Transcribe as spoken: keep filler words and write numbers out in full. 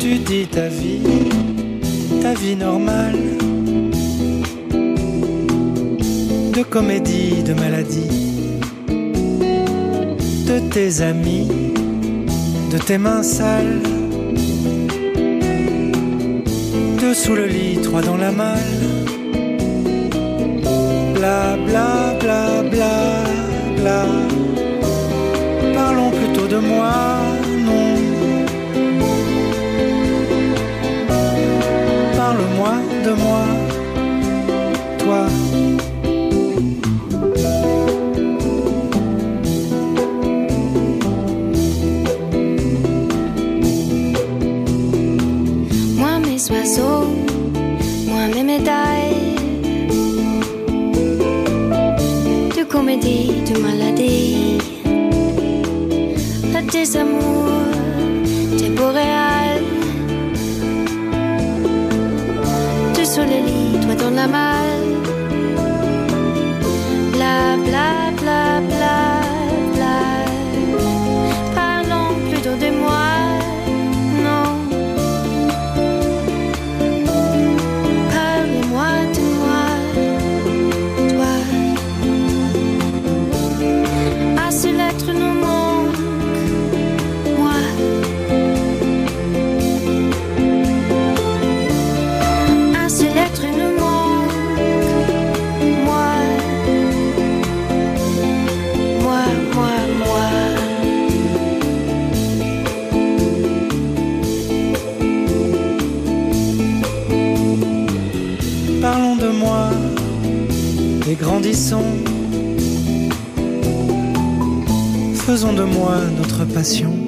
Tu dis ta vie, ta vie normale, de comédie, de maladie, de tes amis, de tes mains sales, deux sous le lit, trois dans la malle. Bla bla bla bla bla. Parlons plutôt de moi, non. Parle-moi de moi, toi. Moi mes oiseaux, moi mes médailles, de comédie, de maladie, de tes amours, des boréales, de sur le lit, toi dans la malle. Bla bla bla bla bla. Parlons plutôt de moi, non. Parle-moi de moi, toi. Un seul être nous manque, moi. Un seul être nous manque, moi. Moi, moi, moi. Parlons de moi et grandissons. Faisons de moi notre passion.